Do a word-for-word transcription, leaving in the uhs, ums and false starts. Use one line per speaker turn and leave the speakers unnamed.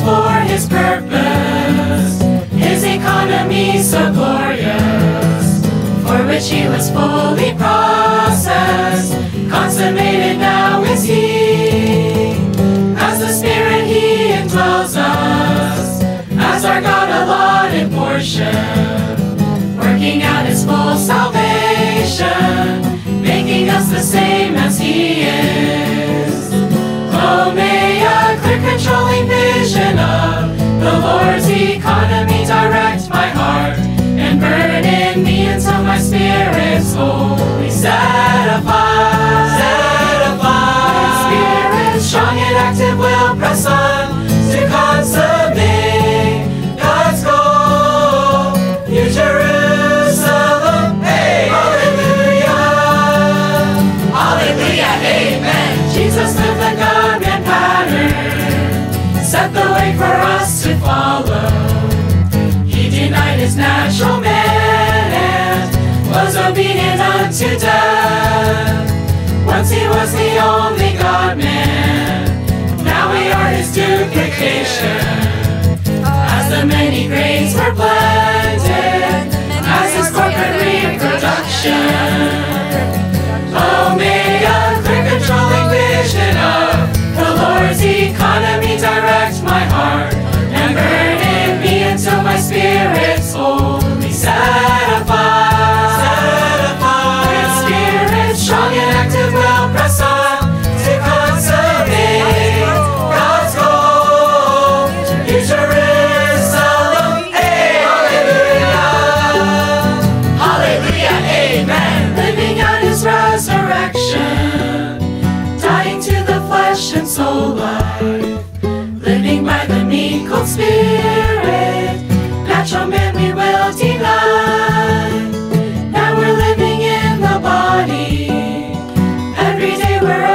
for His purpose, His economy so glorious, for which He was fully processed. Consummated now is He, as the Spirit He indwells us, as our God allotted portion, working out His full salvation, making us the same as He is. Oh, may a clear controlling vision of the Lord's economy direct my heart, and burn in me until my spirit's wholly set afire. Set afire. Spirit strong and active will press on to consummate God's goal. New Jerusalem, hey, hallelujah, hallelujah, amen. Jesus lived the God-man pattern, set the way for us to follow. He denied His natural man and was obedient unto death. Once He was the only God-man, now we are His duplication. As the many grains were blended, as His corporate reproduction. Oh, may a clear controlling vision of the Lord's economy direct my heart, and burn in me until my spirit's wholly set afire. Set afire. With spirit strong and active will press on to consummate God's goal. New Jerusalem, hey, hallelujah, hallelujah, amen. Living out His resurrection, dying to the flesh and soul life, living by the mingled Spirit. Natural man we will deny. Now we're living in the body. Every day we're